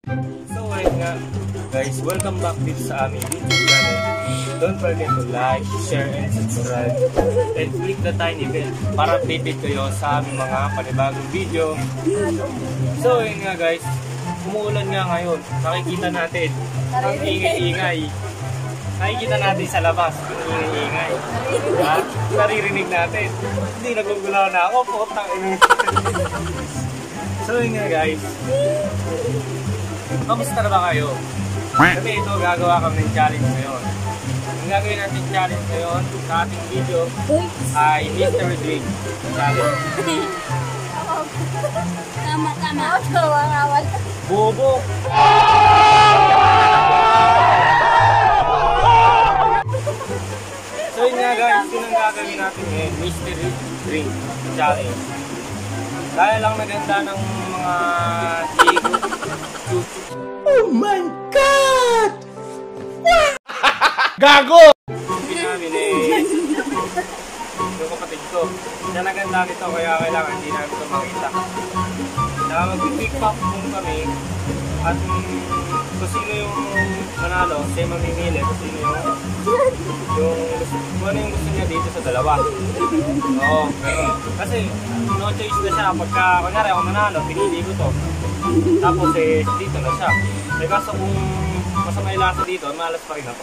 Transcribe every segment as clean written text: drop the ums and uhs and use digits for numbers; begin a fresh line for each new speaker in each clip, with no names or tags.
So ayun nga guys, welcome back dito sa aming YouTube channel. Don't forget to like, share, and subscribe. And click the tiny bell para updated kayo sa aming mga panibagong video. So ayun nga guys, umuulan nga ngayon. Nakikita natin ang ingay-ingay. Nakikita natin sa labas ang ingay-ingay. Naririnig natin. Hindi, nagugulaw na ako. Putang ina. So yun nga guys, kamusta na ba kayo? Kasi ito, gagawa kami ng challenge ngayon. Ang gagawin natin challenge ngayon sa ating video ay Mystery Drink Challenge.
Tama.
Bobo! So yun nga guys, yun ang gagawin natin ngayon, Mystery Drink Challenge. Dahil lang naganda ng mga
Oh my God! Gago!
namin yung kapatid ko. Siya naganda nito kaya kailangan hindi namin ito makita. Kaya mag-pick up kami at kung sino yung manalo, siya mamimili kung sino kung ano yung gusto niya dito sa dalawa. Oo, pero kasi no choice na siya. Pagka, kunyari ako manalo, pinili ko to. Tapos dito na siya. Eh kaso kung masama yung lasa dito, malas pa rin ako.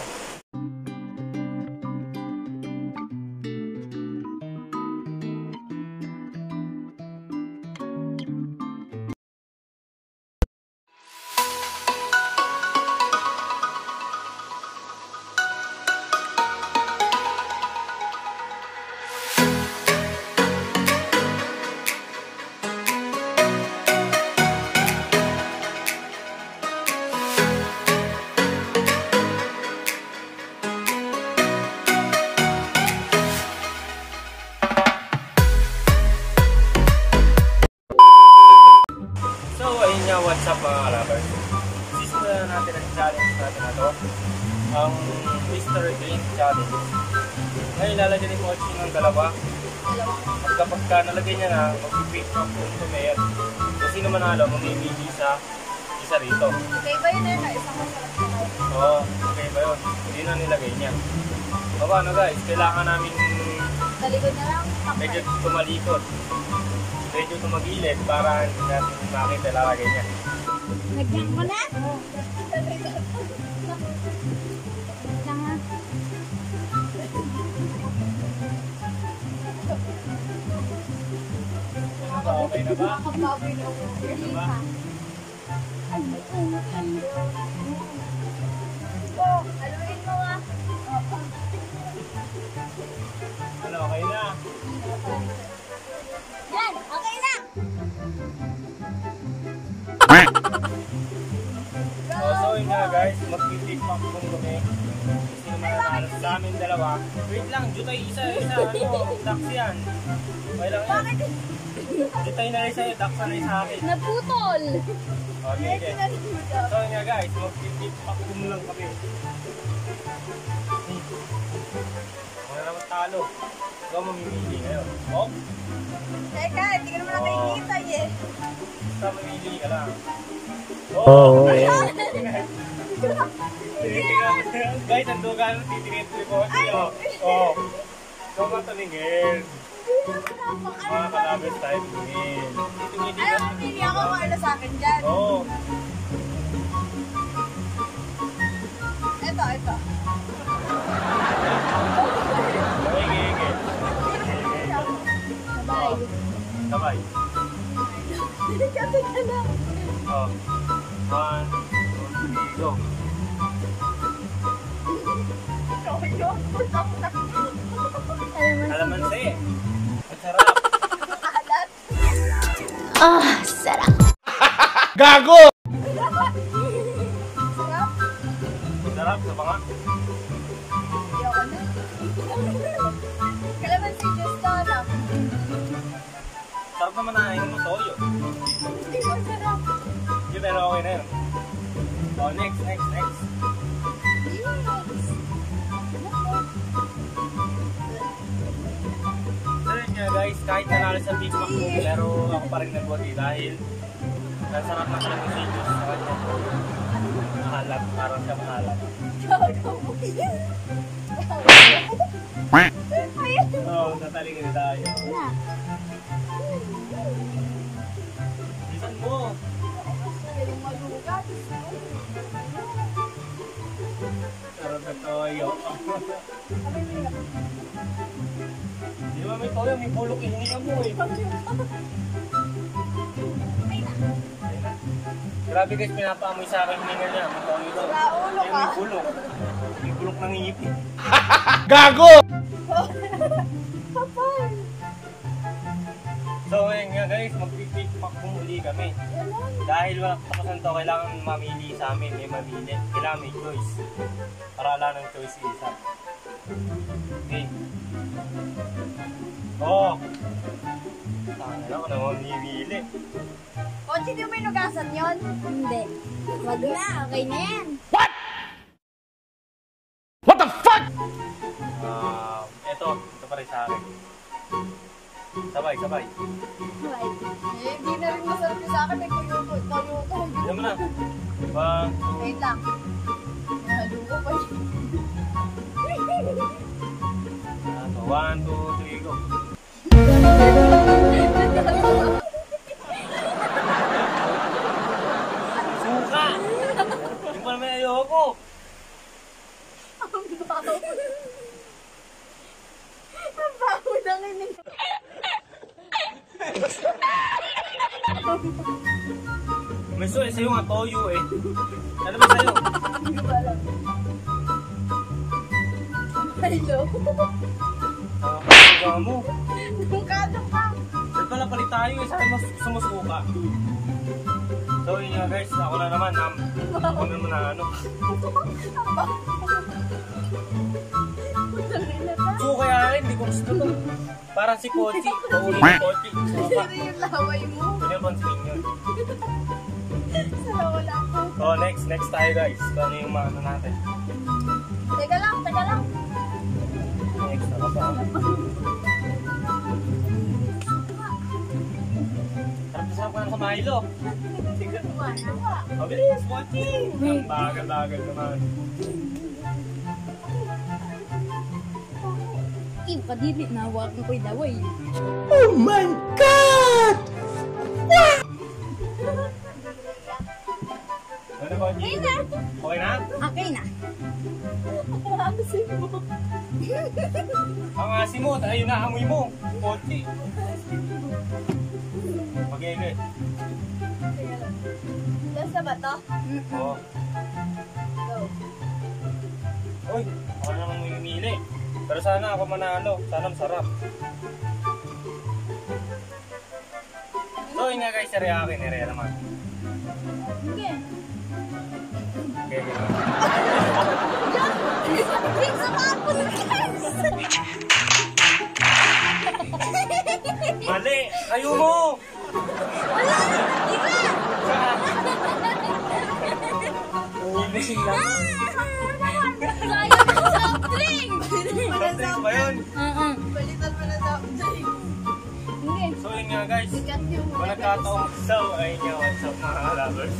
What's up mga kalabers? Sisimulan natin ang challenge natin na to, ang Mystery Drink Challenge. Ngayon lalagyan ni Mochi ng dalawa. At kapag nalagay niya na, mag-pick up yung tumayat. Kung sino manalo, mamimili sa isa rito.
Okay ba yun na? Isang masarap na kayo.
Oo, okay ba yun? Hindi na nilagay niya. So ano guys, kailangan namin
Talikod na lang.
medyo tumalikod. Medyo tumagilid para hindi natin makita lalagay niya.
Nagyan ko na?
Okay na ba?
Nakababoy na ako.
Okay na ba?
Oh, haluin mo ah.
Ano, okay na?
Yan, okay na!
So yun nga guys, mag-pick up kung kami. Sino mananalo sa amin dalawa. Wait lang, jutay isa, tax yan. Okay lang yan. Jutay na rin sa'yo, tax na rin sa akin.
Naputol!
Okay. So yun nga guys, mag-pick up lang kami. Wala naman talo. Ikaw mamimili ngayon. Oh?
Teka, hindi ka naman nakikita eh.
Basta mamili ka lang. Oh! Guys, ang duga titingin ko siya. Oh. So matalingin. Mga kalabas tayo tumingin.
Alam mo, pili ako kung ano sa akin dyan.
Oo.
Ito.
Okay.
Sabay.
Sabay.
Kasi ka na.
Oh. 1, 2, 3, go. Kalamansi. Ang sarap.
Alat.
Sarap.
Gago!
Sarap.
Sarap sa banga.
Ayoko na. Kalamansi juice to, no?
Sarap naman na yung toyo.
Hindi mo sarap.
Hindi, pero okay na yun. Oh, next.
Yes.
Nga guys, kahit nanalo sa Big Mac ko, pero ako pa rin nagwagi dahil nasarap na siya ng seniors sa kanya. parang siya maalat. Oo, tatalingin tayo.
Na.
Isan mo.
Yung malugat.
Sarap na toyo.
Sabi mo yun.
Di ba may toyo, may bulok ihinga mo eh. Ayun na. Grabe guys, pinapaamoy sa akin hininga niya. May toyo daw.
Sa ulo
Ayun,
ka.
may bulok. May bulok ng ngipin.
Gago!
Kapal.
So ayun nga guys, mag-pick pack uli kami. Dahil walang katapusan to, kailangan mamili sa amin. May mamili. Kailangan may choice. Para wala ng choice isa. Okay. Oo. Tanga na ako na mamimili.
Konsi, di mo inugasan yun? Hindi. Wag na, okay na yan.
What the fuck?
Ito pa rin sa akin. Sabay.
Hindi na rin masarap yung sa akin. May toyo.
Diyan mo na. Diba?
Wait lang. Nahaluko pa yun.
1, 2, 3, go. Suka! Yung pa naman ayoko.
Ang baho. Ang baho ng ini.
May sa'yo nga toyo eh. Ano ba sa'yo?
Hindi ko alam. Hello?
Ano mo?
Nungkado ka.
Ba't pala palit tayo eh? Sa'yo mas sumusuka. So yun nga guys, ako na naman. Ako na naman na ano. Suka yan, hindi ko gusto to. Parang si Kochi. Pauli ni Kochi. Suka.
Sino yung laway mo?
Hindi naman sa inyo.
Sa wala ko.
So next tayo guys. So ano yung maano natin?
Teka lang.
Next ako pa. Sarap ka lang sa Milo.
Manawa.
Mabilis, Kochi. Ang bagal naman.
Kadiri na wag ko ko'y laway.
Oh my God!
Ano Kochi? Okay na?
Okay na. Asin mo.
Ang asin mo, ayun na, amoy mo. Kochi. Okay.
Last na ba to?
Oo.
Go.
Uy, ako na naman mamimili. Pero sana ako manalo. Sana masarap. So yun nga guys, area akin. Area naman.
Sige.
Okay.
Pizza tapon.
Mali! Kayo mo!
Wala! Iba!
Umilising lang.
Sayang ng soft drink!
Soft drinks ba yun?
Balitan mo na soft drink. Hindi.
So yun nga guys.
Sikat yung
Kung nagkataong so, ayun nga, what's up mga lovers?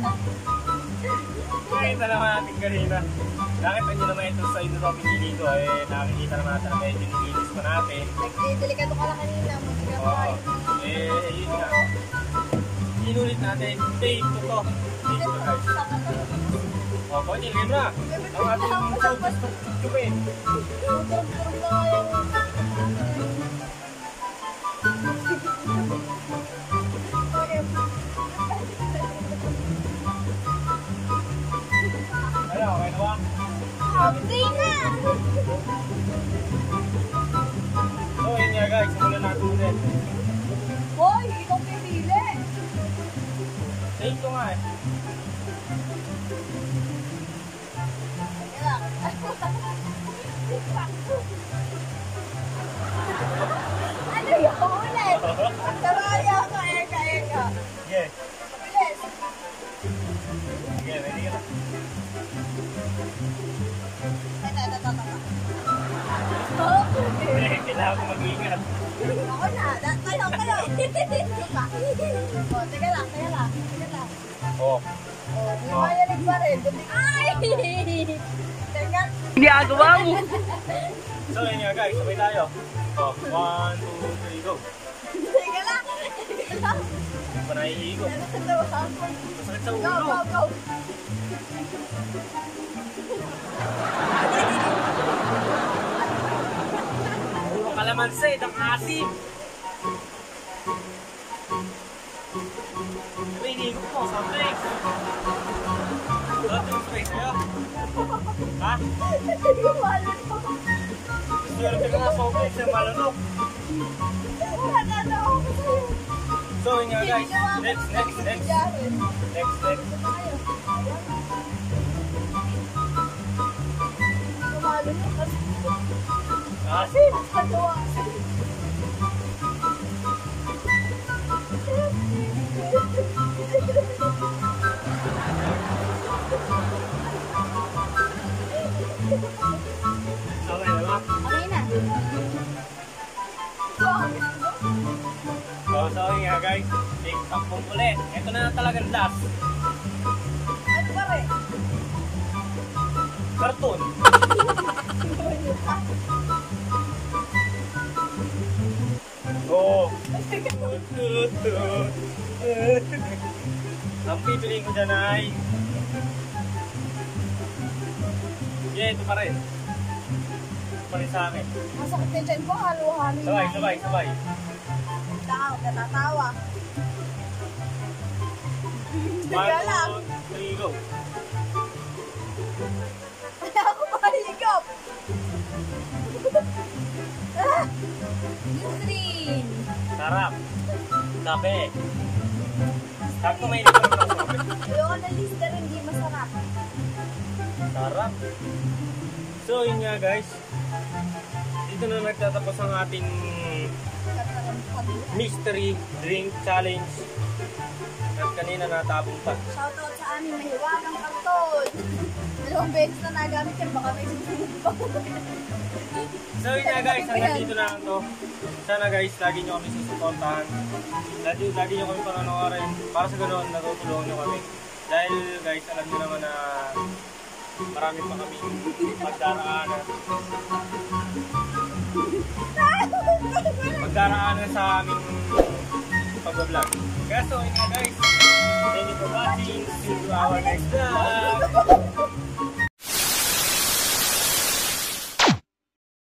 Nakita naman natin kanina. Nakita nyo naman ito sa ino na pinili ko nakikita naman natin na medyo nilinis pa natin.
Nagdelikado ka lang kanina.
Oo. Yun nga. Inulit natin. Tape ko to. Tape ko guys. O, Kochi, lagyan mo na. Ang ating tubig. Ano, okay na ba?
Okay na!
So, yun nga guys. Simulan natin ulit.
Hoy, ikaw pipili!
Tape ko nga eh.
Teka lang. Ano yung ulit? Sabaya ka, eka.
Sige.
Bilis.
Sige, ready ka na.
Ito.
Kailangan ko mag-ingat.
Ako na. Kayo. O, teka lang.
Oh.
Yung maya pa rin. Ay! Teka.
So yun nga guys, sabay tayo. Oh, 1, 2, 3, go.
Teka lang. Teka lang.
Hindi pa naiigo.
Natatawa ako.
Masakit sa
Go,
ulo.
go, go.
Puro kalamansi, ng asim. Naiigo po, sa flex. Dati yung flex kayo. Ha?
Gumalo ko.
Swerte ka nga sa flex, yung malunok.
Wala na ako sa'yo.
So yun nga guys, next.
Jared.
Next.
Gumalo na kasi.
Asim.
Katawa.
Okay na ba?
Okay na.
So yun nga guys, take tampong ulit. Ito na talagang last.
Ano ba rin?
Karton. Oh. Ang pipiliin ko dyan ay ito pa rin. Ito pa rin sa akin.
Masakit na dyan ko. Halo-halo na.
Sabay.
Natatawa.
1,
Teka lang.
2, 3, go.
Wala ako maligop. Yusrin.
Sarap. Tabi. Sakto may ito ng sabi.
Ayoko na lista rin, hindi masarap.
Sarap. So yun nga guys. Dito na nagtatapos ang ating mystery drink challenge. At kanina natabong pa.
Shoutout sa aming mahiwagang karton. Dalawang beses na nagamit yan, baka may susunod pa.
So yun nga guys, hanggang dito na lang to. Sana guys, lagi nyo kami susuportahan. Lagi nyo kami panonoorin. Para sa ganoon, natutulungan nyo kami. Dahil guys, alam nyo naman na marami pa kami pagdaraanan. Pagdaraanan sa aming pag-vlog. Kaya so yun nga guys, thank you for watching. See you to our next vlog.